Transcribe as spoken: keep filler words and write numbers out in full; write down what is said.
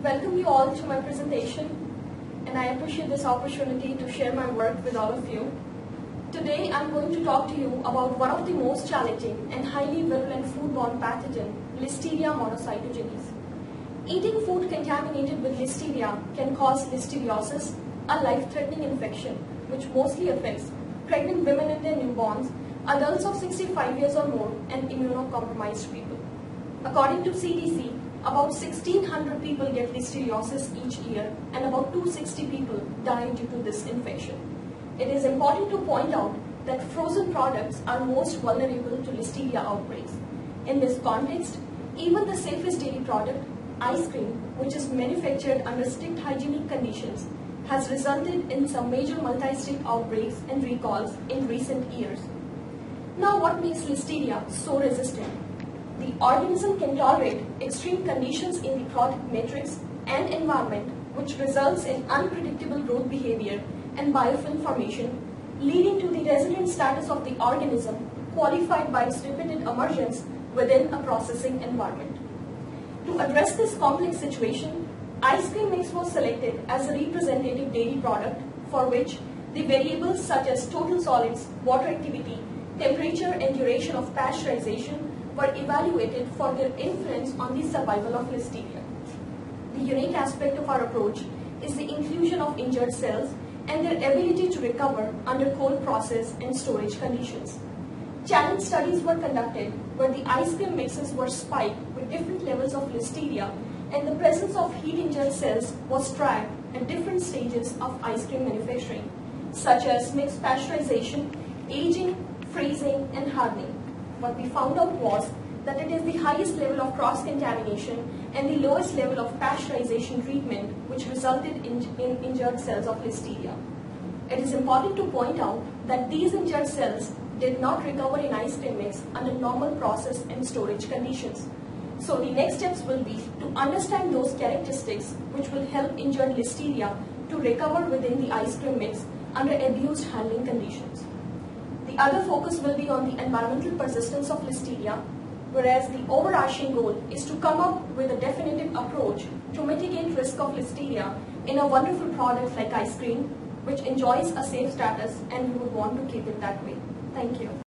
welcome you all to my presentation, and I appreciate this opportunity to share my work with all of you. Today I'm going to talk to you about one of the most challenging and highly virulent foodborne pathogen, Listeria monocytogenes. Eating food contaminated with Listeria can cause listeriosis, a life-threatening infection which mostly affects pregnant women and their newborns, adults of sixty-five years or more, and immunocompromised people. According to C D C, about sixteen hundred people get listeriosis each year and about two hundred sixty people die due to this infection. It is important to point out that frozen products are most vulnerable to Listeria outbreaks. In this context, even the safest dairy product, ice cream, which is manufactured under strict hygienic conditions, has resulted in some major multi-state outbreaks and recalls in recent years. Now, what makes Listeria so resistant? The organism can tolerate extreme conditions in the product matrix and environment, which results in unpredictable growth behavior and biofilm formation, leading to the resident status of the organism qualified by its repeated emergence within a processing environment. To address this complex situation, ice cream mix was selected as a representative dairy product for which the variables such as total solids, water activity, temperature and duration of pasteurization were evaluated for their influence on the survival of Listeria. The unique aspect of our approach is the inclusion of injured cells and their ability to recover under cold process and storage conditions. Challenge studies were conducted where the ice cream mixes were spiked with different levels of Listeria, and the presence of heat-injured cells was tracked at different stages of ice cream manufacturing, such as mixed pasteurization, aging, freezing, and hardening. What we found out was that it is the highest level of cross-contamination and the lowest level of pasteurization treatment which resulted in, in injured cells of Listeria. It is important to point out that these injured cells did not recover in ice cream mix under normal process and storage conditions. So the next steps will be to understand those characteristics which will help injured Listeria to recover within the ice cream mix under abused handling conditions. The other focus will be on the environmental persistence of Listeria, whereas the overarching goal is to come up with a definitive approach to mitigate risk of Listeria in a wonderful product like ice cream, which enjoys a safe status, and we would want to keep it that way. Thank you.